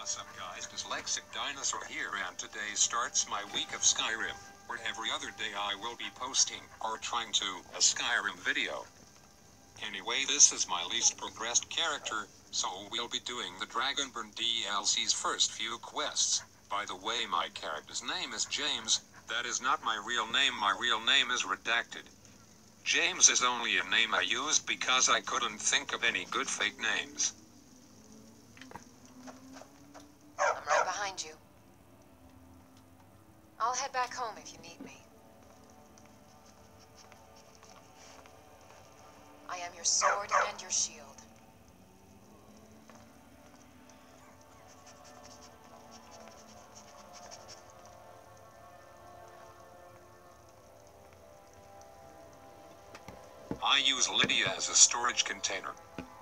What's up guys, Dyslexic Dinosaur here, and today starts my week of Skyrim, where every other day I will be posting, or trying to, a Skyrim video. Anyway, this is my least progressed character, so we'll be doing the Dragonborn DLC's first few quests. By the way, my character's name is James. That is not my real name is redacted. James is only a name I used because I couldn't think of any good fake names. I'm right behind you. I'll head back home if you need me. I am your sword and your shield. I use Lydia as a storage container.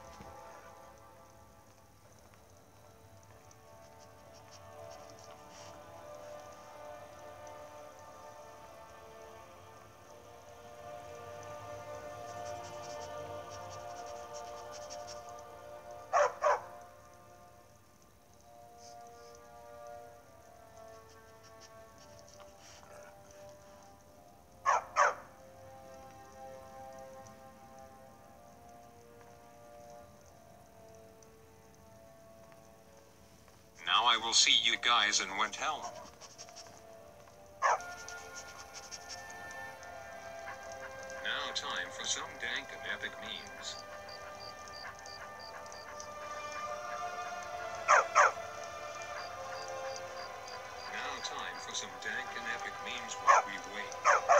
Now I will see you guys in Windhelm. Now time for some dank and epic memes. Now time for some dank and epic memes while we wait.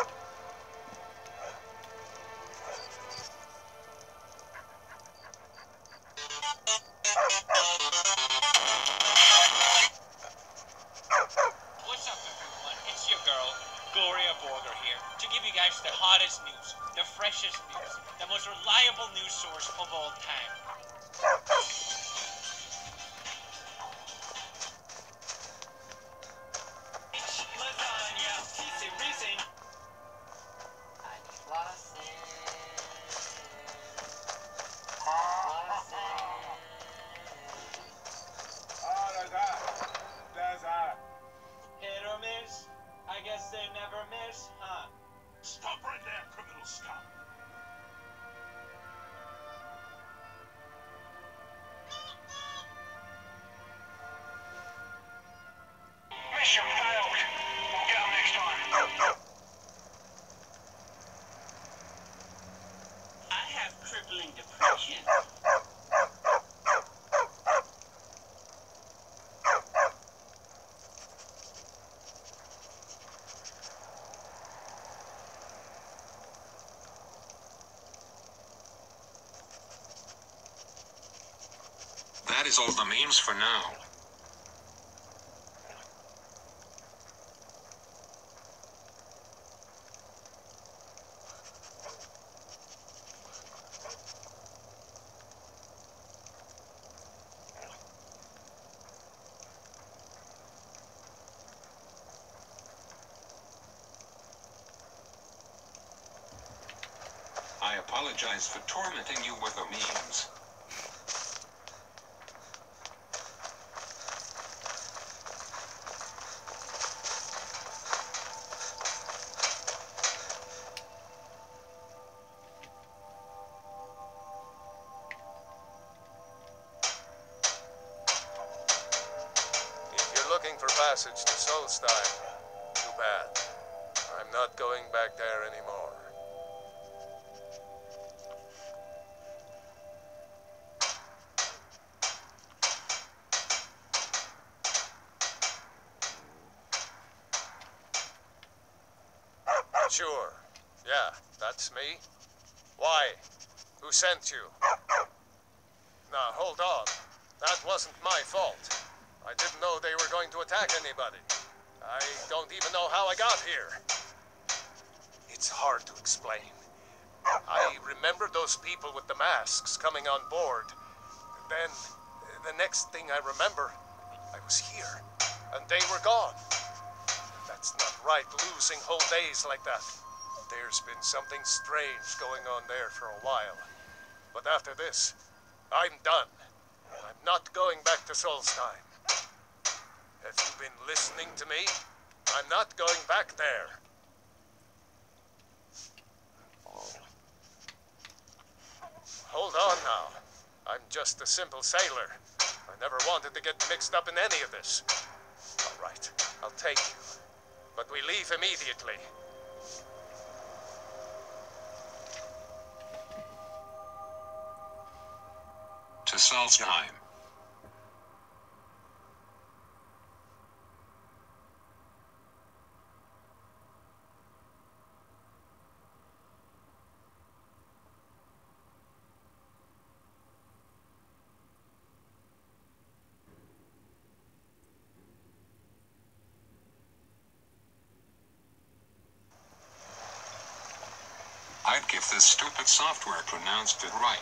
Gloria Borger here, to give you guys the hottest news, the freshest news, the most reliable news source of all time. Lasagna, easy reason. I need flossing. Hit or miss? I guess they never miss, huh? Stop right there, criminal scum! Mission failed. We'll get them next time. I have crippling depression. That is all the memes for now. I apologize for tormenting you with the memes. Looking for passage to Solstheim. Too bad. I'm not going back there anymore. Sure. Yeah, that's me. Why? Who sent you? Now, hold on. That wasn't my fault. I didn't know they were going to attack anybody. I don't even know how I got here. It's hard to explain. I remember those people with the masks coming on board. Then, the next thing I remember, I was here, and they were gone. That's not right, losing whole days like that. There's been something strange going on there for a while. But after this, I'm done. I'm not going back to Solstheim. Have you been listening to me? I'm not going back there. Hold on now. I'm just a simple sailor. I never wanted to get mixed up in any of this. All right, I'll take you. But we leave immediately. To Salzheim. I'd give this stupid software pronounced it right.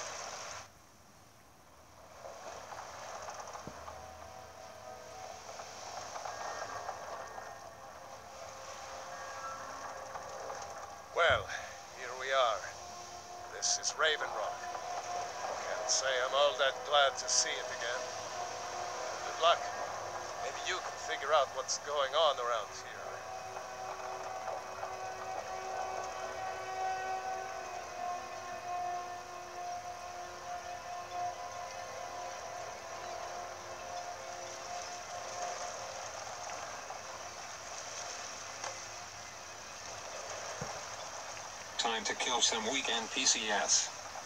Well, here we are. This is Raven Rock. Can't say I'm all that glad to see it again. Good luck. Maybe you can figure out what's going on around here. Time to kill some weekend PCS.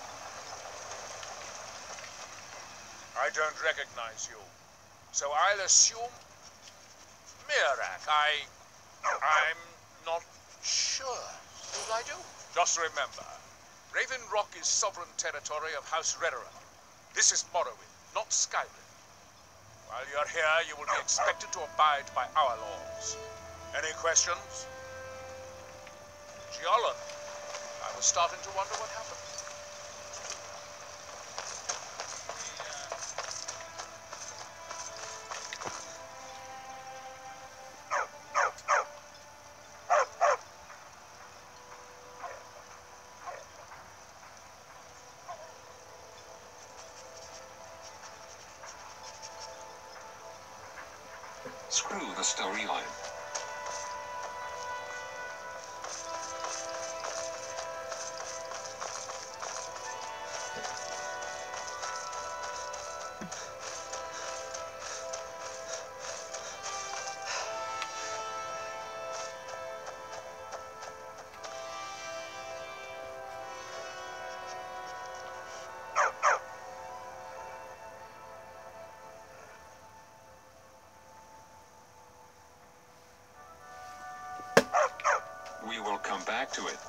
I don't recognize you. So I'll assume... Mirak, I'm not sure. Will I do? Just remember, Raven Rock is sovereign territory of House Redoran. This is Morrowind, not Skyrim. While you're here, you will be expected to abide by our laws. Any questions? Giolan, I was starting to wonder what happened. Screw the storyline. We will come back to it.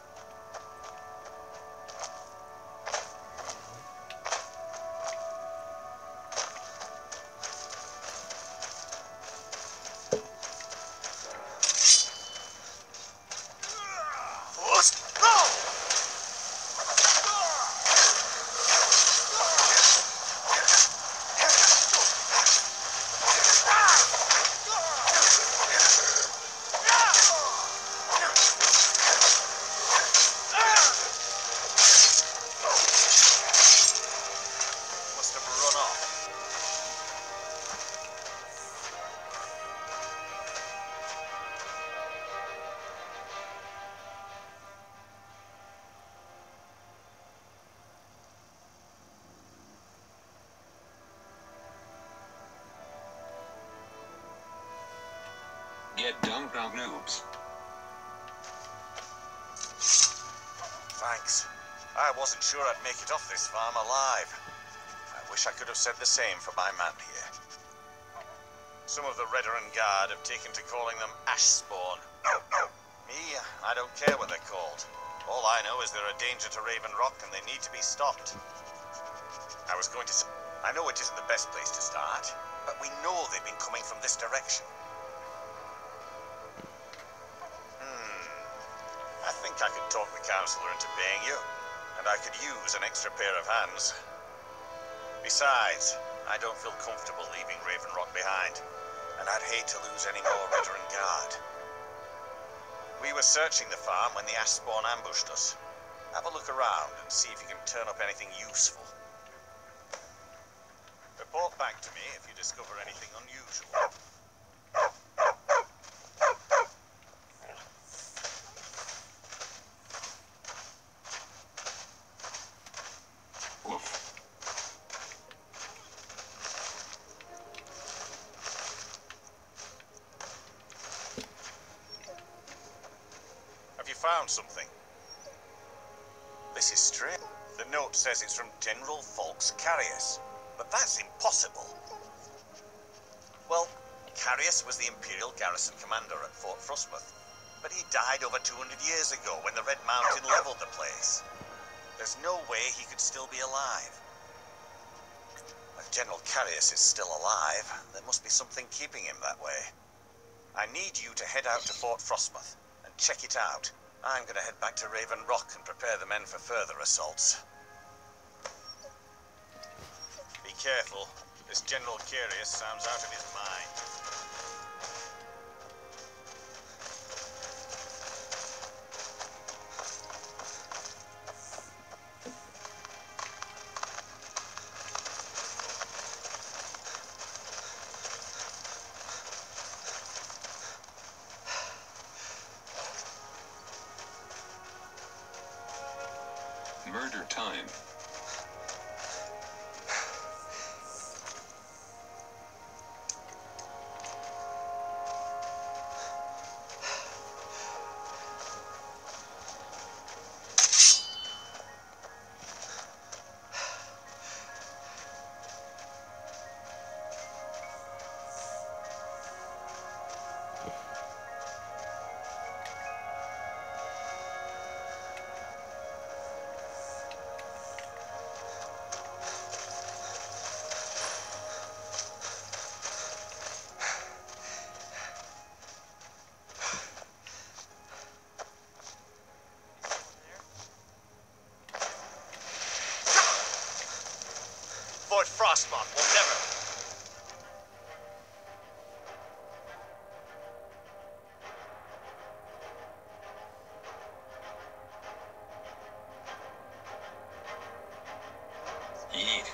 Get dunked on noobs. Thanks. I wasn't sure I'd make it off this farm alive. I wish I could have said the same for my man here. Some of the Redoran Guard have taken to calling them Ashspawn. Me, I don't care what they're called. All I know is they're a danger to Raven Rock and they need to be stopped. I was going to say, I know it isn't the best place to start, but we know they've been coming from this direction. I think I could talk the Councillor into paying you, and I could use an extra pair of hands. Besides, I don't feel comfortable leaving Raven Rock behind, and I'd hate to lose any more Redoran Guard. We were searching the farm when the Ashspawn ambushed us. Have a look around and see if you can turn up anything useful. Report back. back to me if you discover anything unusual. Have you found something? This is strange. The note says it's from General Volks Carius, but that's impossible. Well, Carius was the Imperial garrison commander at Fort Frostmoth, but he died over 200 years ago when the Red Mountain leveled the place. There's no way he could still be alive. If General Carius is still alive, there must be something keeping him that way. I need you to head out to Fort Frostmoth and check it out. I'm going to head back to Raven Rock and prepare the men for further assaults. Be careful. This General Carius sounds out of his mind. Murder time. Fort Frostmoth will never... Eat.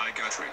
by Guthrie.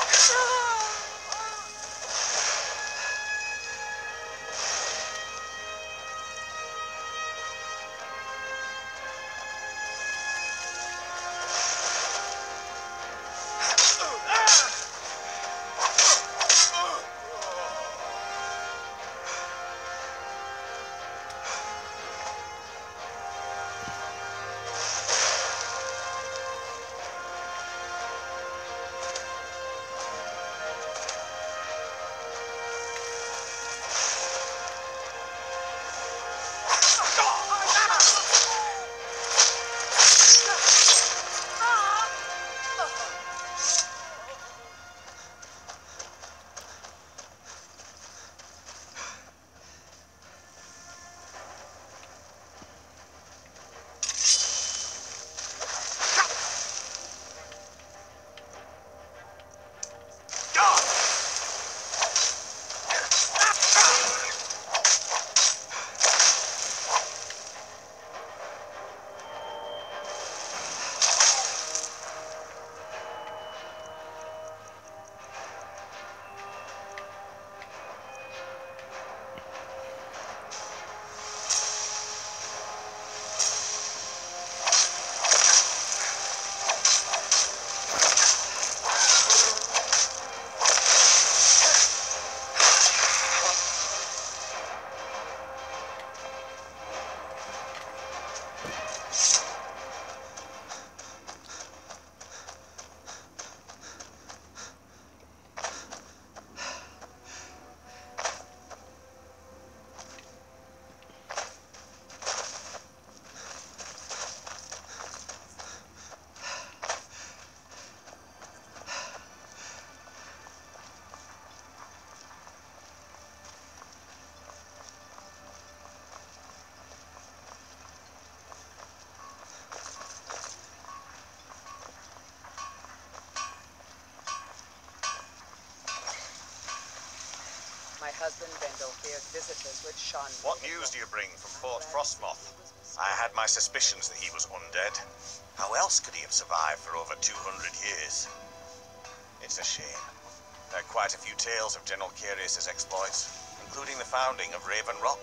My husband Vendel fears visitors with Sean. What news do you bring from Fort Frostmoth? I had my suspicions that he was undead. How else could he have survived for over 200 years? It's a shame. There are quite a few tales of General Carius's exploits, including the founding of Raven Rock.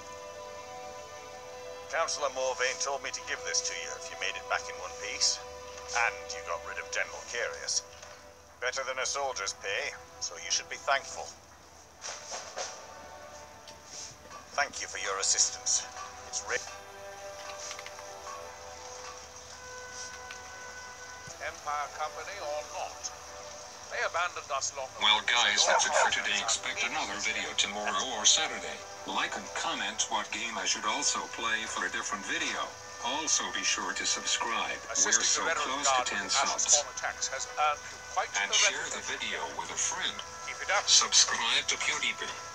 Councillor Morvain told me to give this to you if you made it back in one piece. And you got rid of General Carius. Better than a soldier's pay, so you should be thankful. Thank you for your assistance. It's Empire Company or not, they abandoned us long ago. Well guys, that's it for today. Expect another video tomorrow or Saturday. Like and comment what game I should also play for a different video. Also be sure to subscribe. We're so close to 10 subs. Attacks has earned you quite And the share the video with a friend. Keep it up. Subscribe to PewDiePie.